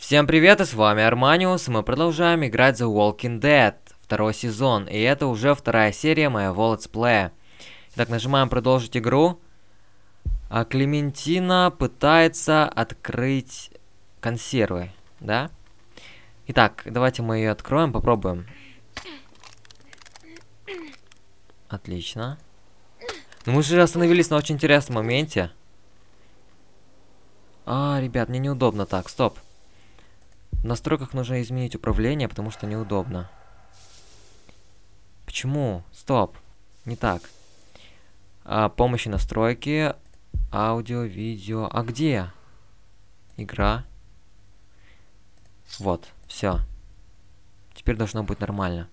Всем привет, и с вами Арманиус, и мы продолжаем играть The Walking Dead, второй сезон, и это уже вторая серия моего летсплея. Итак, нажимаем продолжить игру, а Клементина пытается открыть консервы, да? Итак, давайте мы ее откроем, попробуем. Отлично. Но мы же остановились на очень интересном моменте. Ребят, мне неудобно так, стоп. В настройках нужно изменить управление, потому что неудобно. Почему? Стоп. Не так. Помощи настройки. Аудио, видео. А где? Игра. Вот, все. Теперь должно быть нормально.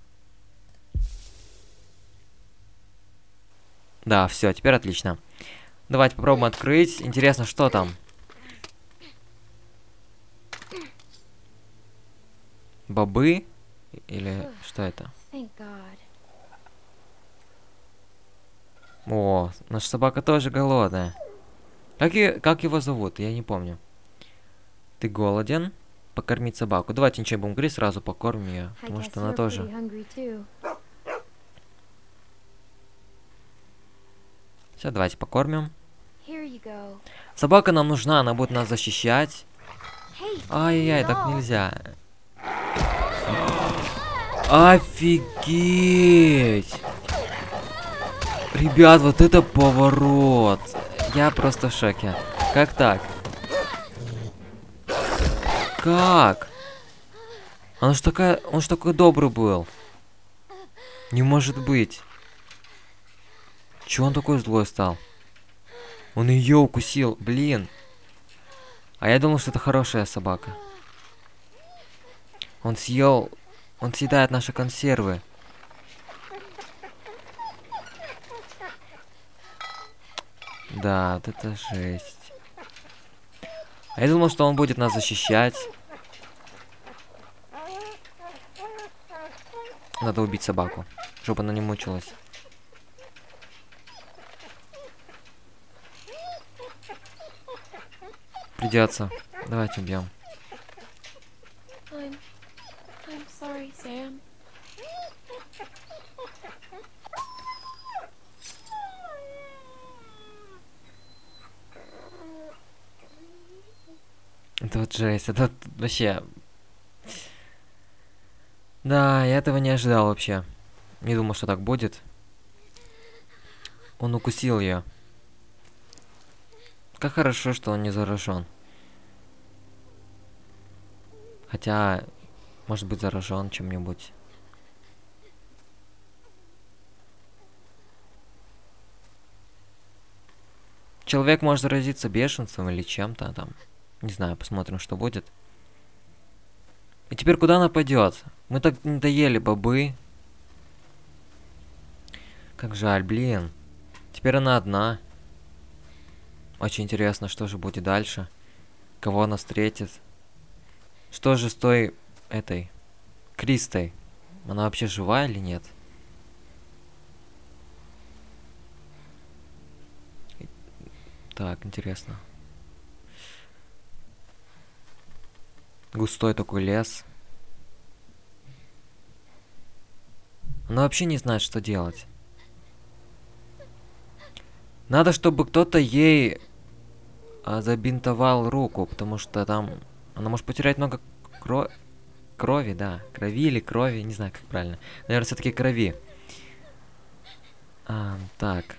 Да, все, теперь отлично. Давайте попробуем открыть. Интересно, что там? Бобы? Или что это? О, наша собака тоже голодная. Как его зовут? Я не помню. Ты голоден? Покормить собаку. Давайте ничего не будем говорить, сразу покормим ее. Потому что она тоже. Все, давайте покормим. Собака нам нужна, она будет нас защищать. Ай-яй-яй, так нельзя. Офигеть! Ребят, вот это поворот! Я просто в шоке. Как так? Как? Он ж такой добрый был. Не может быть. Чего он такой злой стал? Он ее укусил, блин. А я думал, что это хорошая собака. Он съедает наши консервы. Да, вот это жесть. А я думал, что он будет нас защищать. Надо убить собаку, чтобы она не мучилась. Придется. Давайте убьем. I'm sorry, Sam. Это вот жесть, это вот вообще... Да, я этого не ожидал вообще. Не думал, что так будет. Он укусил ее. Как хорошо, что он не заражен. Хотя, может быть, заражен чем-нибудь. Человек может заразиться бешенством или чем-то там. Не знаю, посмотрим, что будет. И теперь куда она пойдет? Мы так не доели бобы. Как жаль, блин. Теперь она одна. Очень интересно, что же будет дальше. Кого она встретит. Что же с той этой Кристой? Она вообще жива или нет? Так, интересно. Густой такой лес. Она вообще не знает, что делать. Надо, чтобы кто-то ей забинтовал руку, потому что там она может потерять много крови, да. Крови или крови, не знаю, как правильно. Наверное, все-таки крови. Так.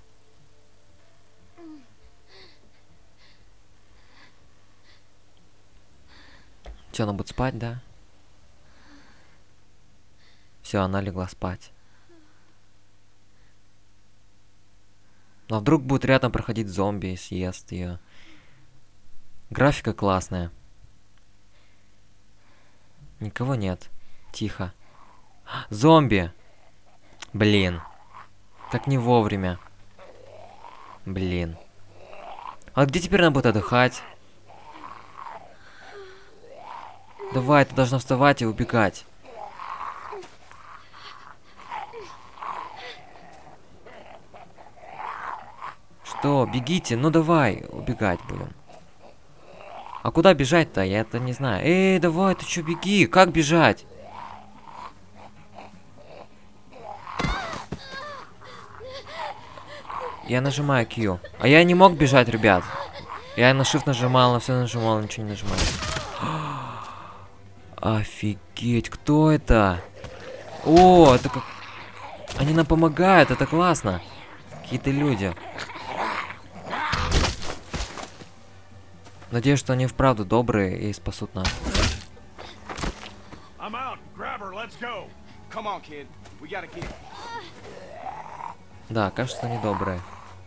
Все, она будет спать, да? Все, она легла спать. Но вдруг будет рядом проходить зомби и съест ее. Графика классная. Никого нет. Тихо. Зомби! Блин. Как не вовремя. Блин. А где теперь она будет отдыхать? Давай, ты должна вставать и убегать. Что? Бегите, ну давай, убегать будем. А куда бежать-то? Я это не знаю. Эй, давай, ты чё, беги? Как бежать? Я нажимаю Q. А я не мог бежать, ребят. Я на Shift нажимал, на все нажимал, ничего не нажимаю. Офигеть, кто это? О, это как... Они нам помогают, это классно. Какие-то люди. Надеюсь, что они вправду добрые и спасут нас. Да, кажется, они добрые.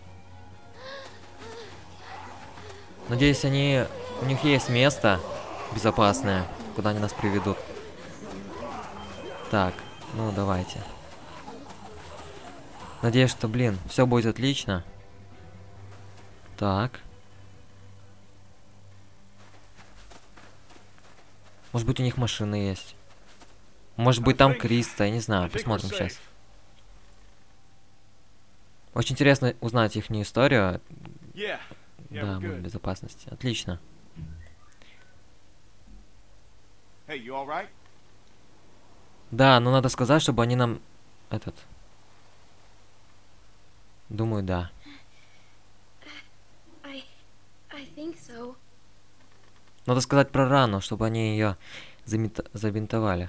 Надеюсь, у них есть место безопасное, куда они нас приведут. Так, ну давайте. Надеюсь, что, блин, все будет отлично. Так. Может быть, у них машины есть. Может быть, там Криста, я не знаю. Посмотрим сейчас. Очень интересно узнать их историю. Да, мы в безопасности. Отлично. Да, но надо сказать, чтобы они нам... Думаю, да. I think so. Надо сказать про рану, чтобы они ее забинтовали.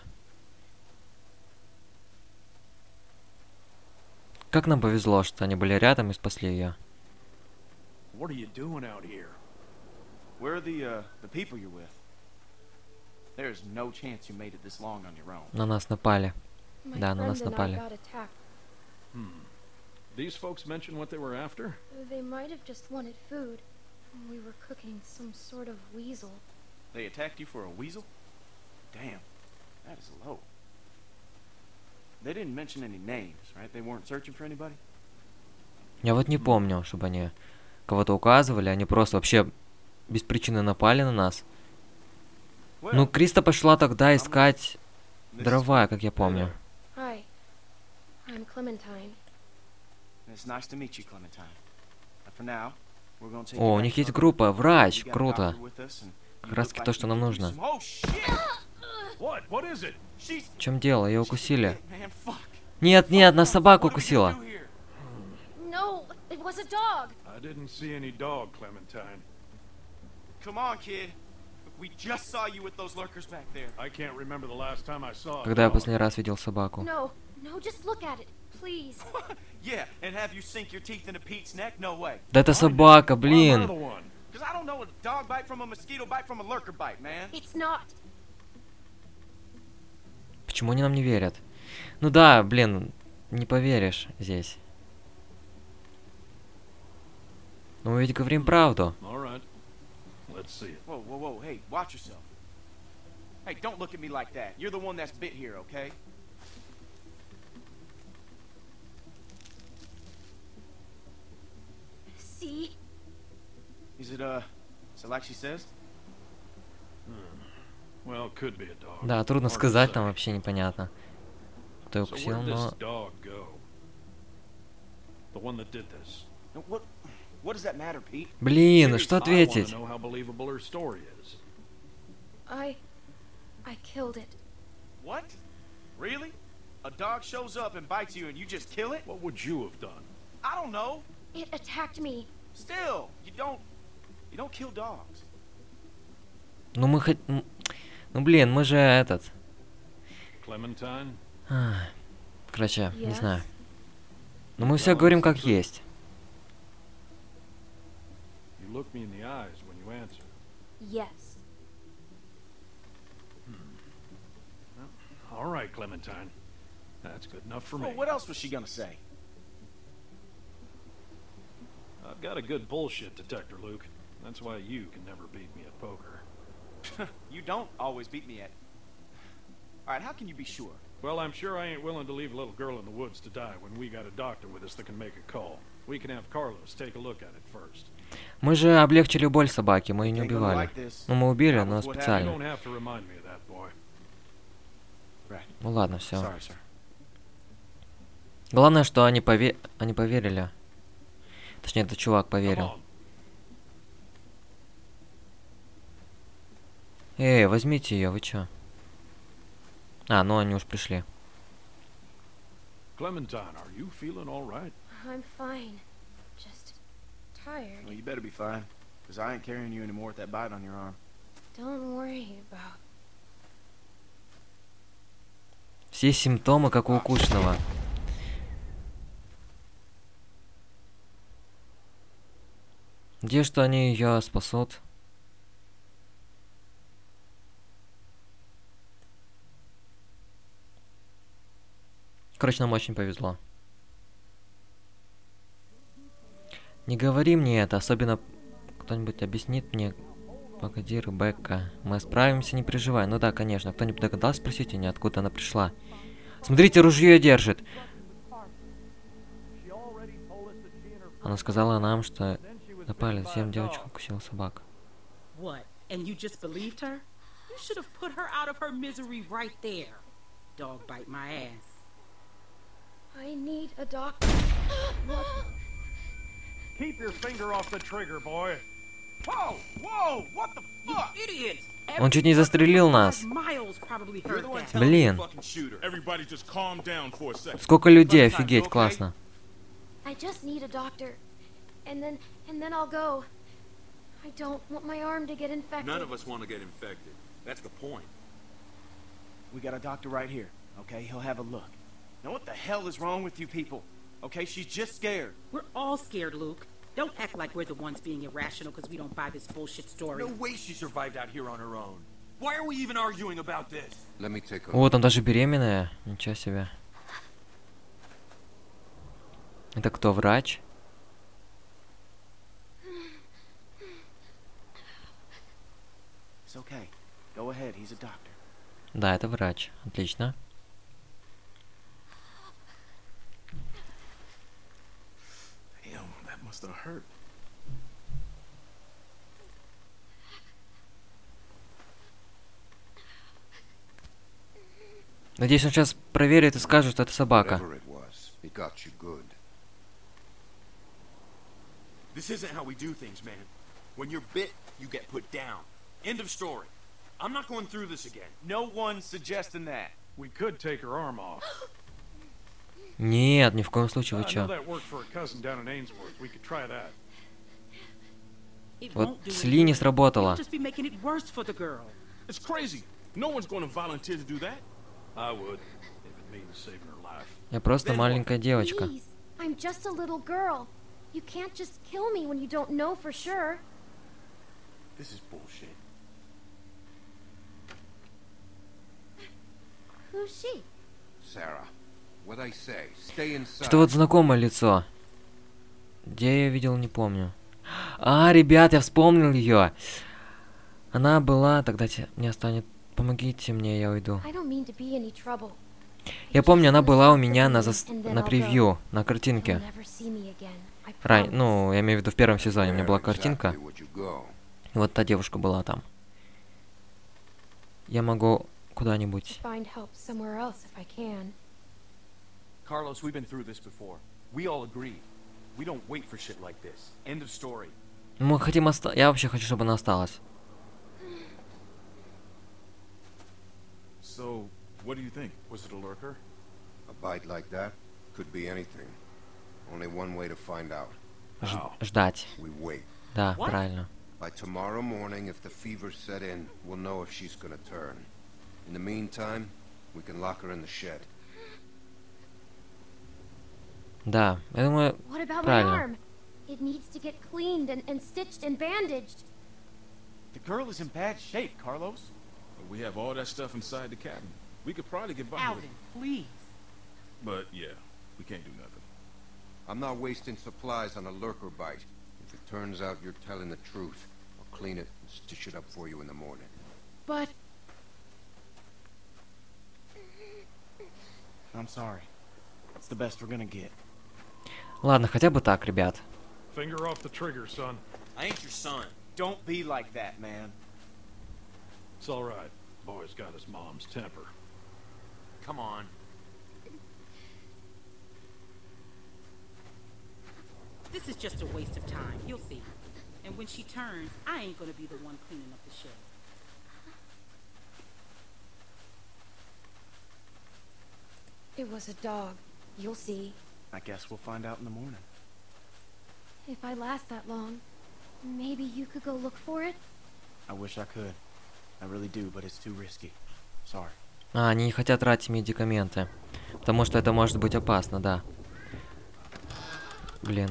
Как нам повезло, что они были рядом и спасли ее. What are you doing out here? Where are the people you're with? There's no chance you made it this long on your own. На нас напали. My Да, на friend нас and I напали. got attacked. These folks mention what they were after? They might have just wanted food. We were cooking some sort of weasel. They attacked you for a weasel? Damn, that is low. They didn't mention any names, right? They weren't searching for anybody? Я вот не помню, чтобы они кого-то указывали, они просто вообще без причины напали на нас. Ну, Криста пошла тогда искать дрова, как я помню. Hi, I'm Clementine. It's nice to meet you, Clementine. But for now, we're going to take О, у you них back есть to группа, врач, You got a круто. doctor with us, and you Как раз look таки like то, что you нам could use нужно. some- Oh, shit! What? What is it? She's... В чем дело? Ее укусили. Man, fuck. Нет, нет, нас собаку What are we укусила. gonna do here? No, it was a dog. I didn't see any dog, Clementine. Come on, kid. We just saw you with those lurkers back there. I can't remember the last time I saw a Когда я dog. последний раз видел собаку? No, just look at it, please. Yeah, and have you sink your teeth into Pete's neck? No way. Да это собака, I'm блин. the one. Because I don't know a dog bite from a mosquito bite from a lurker bite, man. It's not. Почему они нам не верят? Ну да, блин, не поверишь здесь. Но мы ведь говорим правду. All right. Let's see it. Whoa, whoa, whoa. Hey, watch yourself. Hey, don't look at me like that. You're the one that's bit here, okay? See? Is it like she says? Well, could be a dog. Да, трудно Hard to сказать, say. там вообще непонятно. Кто So укусил, where'd this но... dog go? The one that did this. No, what does that matter, Pete? Блин, что I want ответить? to know how believable her story is. I killed it. What? Really? A dog shows up and bites you and you just kill it? What would you have done? I don't know. It attacked me. Still, you don't kill dogs. Ну мы хоть... Ну блин, мы же этот... Clementine? Короче, не Yes? знаю. Но мы все говорим как есть. You look me in the eyes when you answer. Yes. All right, Clementine. That's good enough for me. Well, what else was she gonna say? I've got a good bullshit detector, Luke. That's why you can never beat me at poker. You don't always beat me at. All right, how can you be sure? Well, I'm sure I ain't willing to leave a little girl in the woods to die when we got a doctor with us that can make a call. We can have Carlos take a look at it first. Мы же облегчили боль собаки, мы ее не Ain't gonna убивали. like this. Ну мы убили, That но was what You специально. don't have to remind me of that, boy. Right. Ну ладно, все. Sorry, sir. Главное, что они поверили. Точнее, этот чувак Come поверил. on. Эй, возьмите ее, вы чё? А, ну они уж пришли. Clementine, are you feeling all right? I'm fine. Just tired. Well, you better be fine, because I ain't carrying you anymore with that bite on your arm. Don't worry about. Все симптомы, как у укушенного. Где что они ее спасут? Короче, нам очень повезло. Не говори мне это, особенно кто-нибудь объяснит мне. Погоди, Ребекка. Мы справимся, не переживай. Ну да, конечно. Кто-нибудь догадался спросить у нее, откуда она пришла? Смотрите, ружье держит. Она сказала нам, что напали, всем девочку укусила собака. What? And you just believed her? You should have put her out of her misery right there. Dog bite my ass. I need a doctor. What? Keep your finger off the trigger, boy. Whoa! Whoa! What the fuck? Idiots! Он чуть не застрелил нас. Miles probably heard that. Блин. Everybody just calm down for a second. Сколько людей, офигеть, классно. I just need a doctor. And then I'll go. I don't want my arm to get infected. None of us want to get infected. That's the point. We got a doctor right here, okay? He'll have a look. Now what the hell is wrong with you people? Okay, she's just scared. We're all scared, Luke. Don't act like we're the ones being irrational because we don't buy this bullshit story. No way she survived out here on her own. Why are we even arguing about this? Let me take a О, там даже беременная. Ничего себе. Это кто, врач? It's okay. Go ahead, he's a doctor. Да, это врач. Отлично. Damn, that must have hurt. Надеюсь, он сейчас проверит и скажет, что это собака. Whatever it was, it got you good. This isn't how we do things, man. When you're bit, you get put down. End of story. I'm not going through this again. No one's suggesting that. We could take her arm off. Нет, ни в коем случае, вы I know чё? that worked for a cousin down in Ainsworth. We could try that. It Вот won't do с any Ли не good. сработало. You'll just be making it worse for the girl. It's crazy. No one's going to volunteer to do that. I would, if it means saving her life. Я просто маленькая девочка. Please, I'm just a little girl. You can't just kill me when you don't know for sure. This is bullshit. Who's she? Sarah, what I say, stay inside. Что вот знакомое лицо. Где я ее видел, не помню. А, ребят, я вспомнил ее. Она была... Тогда мне останет... Помогите мне, я уйду. I don't mean to be any trouble. Я помню, она была у меня на превью, на You'll картинке. never see me again. I Рай, promise. ну, я имею в виду в первом сезоне, у меня была Where картинка. exactly would you go? И вот та девушка была там. Я могу куда-нибудь. Find help somewhere else if I can. Carlos, we've been through this before. We all agreed. We don't wait for shit like this. End of story. Мы хотим Я вообще хочу, чтобы она осталась. So, what do you think? Was it a lurker? A bite like that could be anything. Only one way to find out. Ждать. We wait. Да, What? правильно. By tomorrow morning, if the fever set in, we'll know if she's gonna turn. In the meantime, we can lock her in the shed. Да, я думаю, What about my правильно. arm? It needs to get cleaned and stitched and bandaged. The girl is in bad shape, Carlos. We have all that stuff inside the cabin. We could probably get by with Alvin, it. please. But yeah, we can't do nothing. I'm not wasting supplies on a lurker bite. If it turns out you're telling the truth, I'll clean it and stitch it up for you in the morning. But I'm sorry. It's the best we're gonna get. Ладно, хотя бы так, ребят. Finger off the trigger, son. I ain't your son. Don't be like that, man. It's all right. Boy's got his mom's temper. Come on. This is just a waste of time. You'll see. And when she turns, I ain't gonna be the one cleaning up the shed. It was a dog. You'll see. I guess we'll find out in the morning. If I last that long, maybe you could go look for it? I wish I could. I really do, but it's too risky. Sorry. А, они не хотят тратить медикаменты. Потому что это может быть опасно, да. Блин.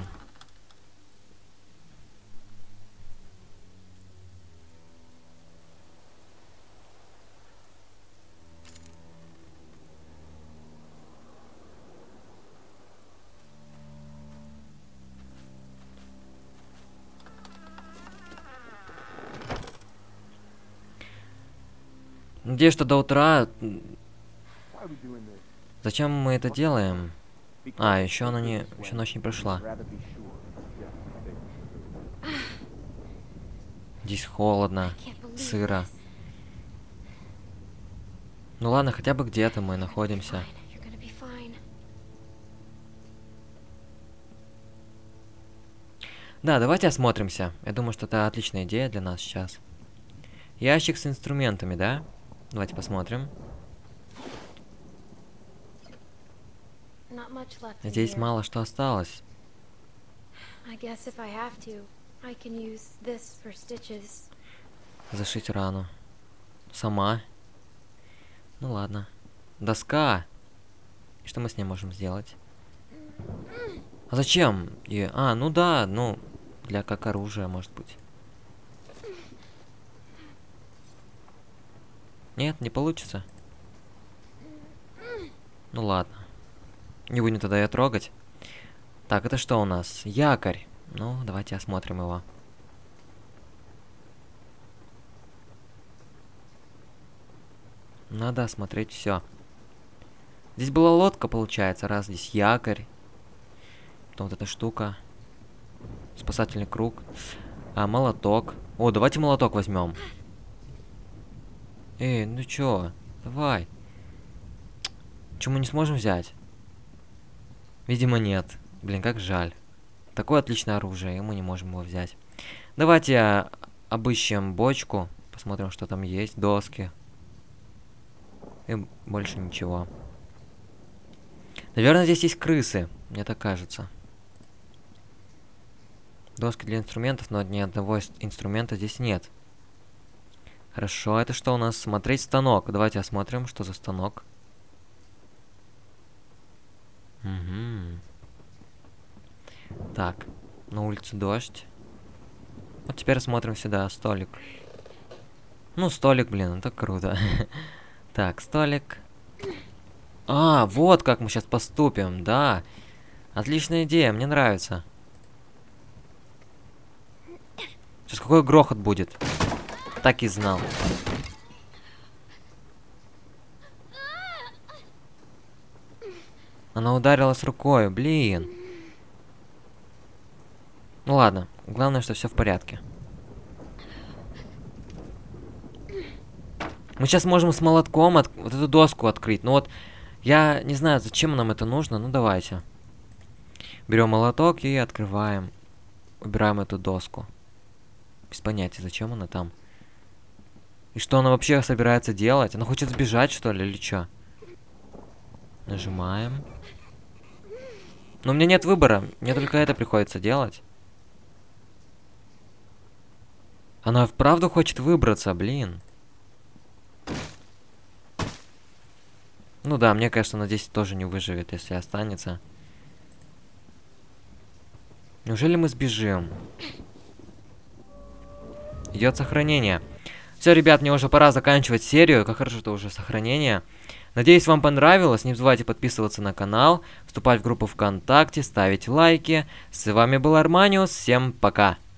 Надеюсь, что до утра... Зачем мы это делаем? А, еще она не... Еще ночь не прошла. Здесь холодно, сыро. Ну ладно, хотя бы где-то мы находимся. Да, давайте осмотримся. Я думаю, что это отличная идея для нас сейчас. Ящик с инструментами, да? Давайте посмотрим. Здесь мало что осталось. Зашить рану. Сама. Ну ладно. Доска. И что мы с ней можем сделать? А зачем? А, ну да, ну, для как оружия, может быть. Нет, не получится. Ну ладно. Не будем тогда ее трогать. Так, это что у нас? Якорь. Ну, давайте осмотрим его. Надо осмотреть все. Здесь была лодка, получается, раз здесь якорь. Потом вот эта штука. Спасательный круг. А, молоток. О, давайте молоток возьмем. Эй, ну чё? Давай. Чё, мы не сможем взять? Видимо, нет. Блин, как жаль. Такое отличное оружие, и мы не можем его взять. Давайте обыщем бочку. Посмотрим, что там есть. Доски. И больше ничего. Наверное, здесь есть крысы. Мне так кажется. Доски для инструментов, но ни одного инструмента здесь нет. Хорошо, это что у нас? Смотреть станок. Давайте осмотрим, что за станок. Угу. Так, на улице дождь. Вот теперь смотрим сюда, столик. Ну, столик, блин, это круто. Так, столик. А, вот как мы сейчас поступим, да. Отличная идея, мне нравится. Сейчас какой грохот будет. Так и знал. Она ударилась рукой, блин. Ну ладно, главное, что все в порядке. Мы сейчас можем с молотком вот эту доску открыть. Ну вот, я не знаю, зачем нам это нужно. Ну давайте. Берем молоток и открываем. Убираем эту доску. Без понятия, зачем она там. И что она вообще собирается делать? Она хочет сбежать, что ли, или что? Нажимаем. Но у меня нет выбора. Мне только это приходится делать. Она вправду хочет выбраться, блин. Ну да, мне кажется, она здесь тоже не выживет, если останется. Неужели мы сбежим? Идет сохранение. Все, ребят, мне уже пора заканчивать серию. Как хорошо, что уже сохранение. Надеюсь, вам понравилось. Не забывайте подписываться на канал, вступать в группу ВКонтакте, ставить лайки. С вами был Арманиус. Всем пока.